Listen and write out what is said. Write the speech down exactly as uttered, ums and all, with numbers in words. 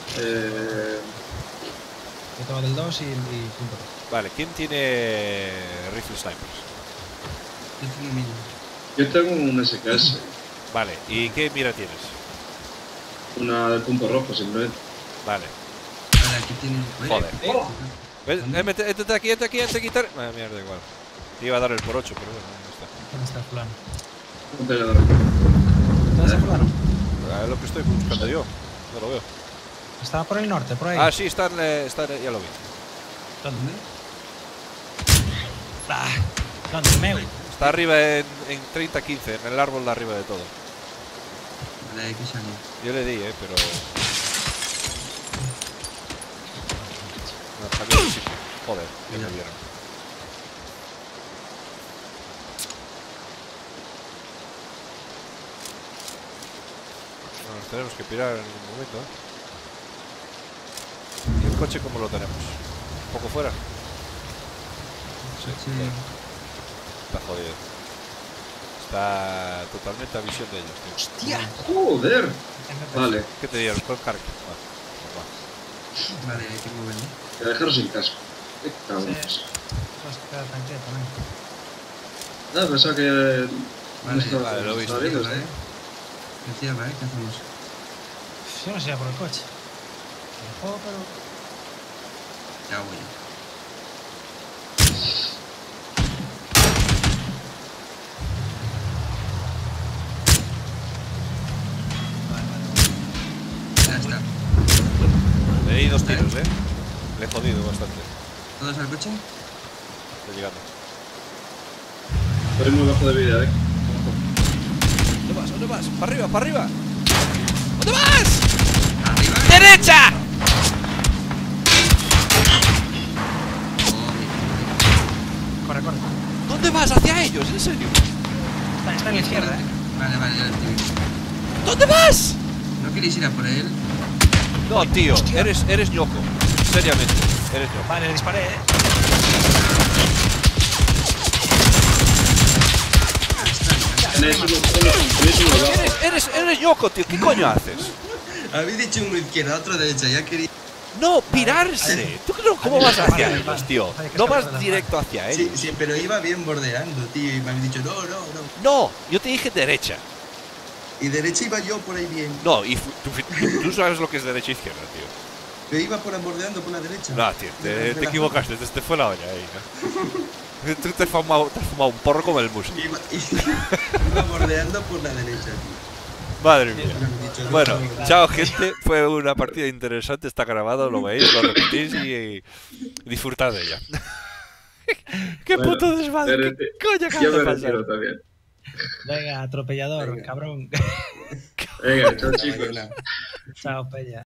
Eh... Yo tengo del dos y, y punto dos. Vale, ¿quién tiene rifle snipers? Yo tengo mil. Yo tengo un S K S. Vale, ¿y qué mira tienes? Una de punto rojo, simplemente. Vale. Vale, aquí tienes. Joder. Oh. ¿Ves? Eh, mete- Entra aquí, entra aquí, entra aquí. entra- Ah, mierda, igual. Te iba a dar el por ocho, pero bueno, no está. ¿Dónde está el fulano? No te voy a dar. ¿Dónde está el fulano? Ah, es lo que estoy buscando yo. No lo veo. Estaba por el norte, por ahí. Ah, sí, está, en, eh, está en- ya lo vi. ¿Dónde? Ah, ¿dónde? Meu. Está arriba en, en treinta quince, en el árbol de arriba de todo. Vale, hay que salir. Yo le di, eh, pero... No, cambié de sitio. Joder, ya me vieron. Nos tenemos que pirar en un momento, ¿eh? ¿Y el coche cómo lo tenemos? ¿Un poco fuera? Sí, Sí. fuera. Está jodido. Está totalmente a visión de ellos, tío. ¡Hostia! ¡Joder! Vale, ¿Qué te dieron? ¿Cuál carga? Va, va. Vale, hay que moverlo. voy a dejaros sin casco. Qué cabrones. Sí. Vas a quedar tan quieto, ¿no? Nada, pensaba que... Vale, no estaba- vale, lo he visto. estaba viendo, Cierra, ¿eh? eh. Que cierra, eh. ¿Qué hacemos? Yo no sé por el coche. El juego, pero. Ya voy. Ya está. Le di dos tiros, eh. Le he jodido bastante. ¿Todos al coche? Estoy llegando. Estoy muy bajo de vida, ¿eh? ¿Dónde vas? ¿Dónde vas? ¡Para arriba, para arriba! ¿Dónde vas? ¡Arriba! ¡Derecha! Corre, corre. ¿Dónde vas? ¿Hacia ellos? ¿En serio? Está, está en la izquierda, ¿eh? Vale, vale, ya lo estoy viendo. ¿Dónde vas? ¿No queréis ir a por él? No, tío, Hostia. eres, eres ñoco. Seriamente, eres ñoco. Vale, le disparé, ¿eh? Tenéis uno, tenéis uno abajo. Eres, eres, eres ñoco, tío. ¿Qué coño haces? Habéis dicho uno izquierda, otro derecha, ya quería... No, pirarse. ¿Tú no, cómo vas hacia ellos, tío? No vas directo hacia Sí, ellos. sí, pero iba bien bordeando, tío, y me habéis dicho, no, no, no. No, yo te dije derecha. Y derecha iba yo por ahí bien. No, y fu- tú, tú- tú sabes lo que es derecha e izquierda, tío. Pero iba por bordeando por la derecha. No, tío, te, De te la- equivocaste, te, te fue la olla ahí. ¿no? Tú te has fumado, te has fumado un porro como el muso. Iba, iba bordeando por la derecha, tío. Madre mía. Me habéis dicho, no, Bueno, no, chao gente, fue una partida interesante, está grabado, lo veis, lo repetís y, y disfrutad de ella. ¡Qué Bueno, puto desmadre! pero ¿Qué te- coño Yo acaba me de pasar? retiro también. Venga, atropellador, Venga. cabrón. Venga, chao hasta chicos. mañana. Chao, Peña.